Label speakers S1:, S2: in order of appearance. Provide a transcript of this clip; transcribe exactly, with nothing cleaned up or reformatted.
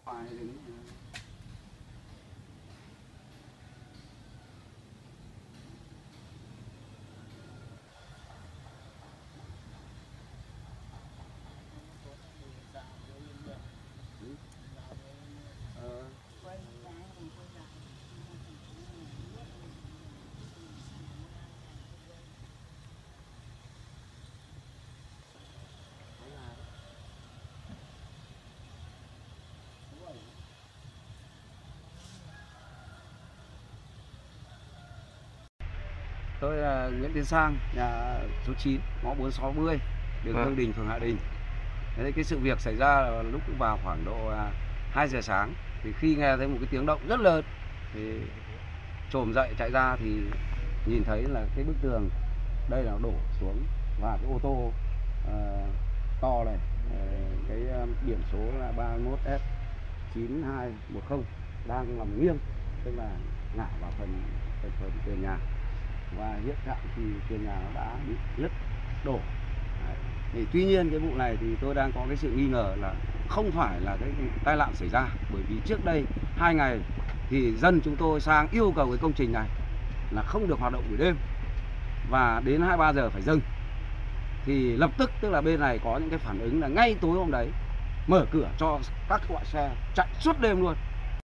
S1: Tôi là Nguyễn Tiến Sang, nhà số chín, ngõ bốn sáu mươi, đường Hương Đình, phường Hạ Đình. Thế cái sự việc xảy ra là lúc vào khoảng độ hai giờ sáng, thì khi nghe thấy một cái tiếng động rất lớn thì chồm dậy chạy ra thì nhìn thấy là cái bức tường đây là đổ xuống, và cái ô tô uh, to này, uh, cái biển số là ba mốt S chín hai một không đang nằm nghiêng, tức là ngã vào phần phần, phần tường nhà, và hiện tại thì tường nhà nó đã bị nứt đổ. Đấy. Thì tuy nhiên cái vụ này thì tôi đang có cái sự nghi ngờ là không phải là cái tai nạn xảy ra, bởi vì trước đây hai ngày thì dân chúng tôi sang yêu cầu cái công trình này là không được hoạt động buổi đêm và đến hai ba giờ phải dừng. Thì lập tức tức là bên này có những cái phản ứng là ngay tối hôm đấy mở cửa cho các loại xe chạy suốt đêm luôn.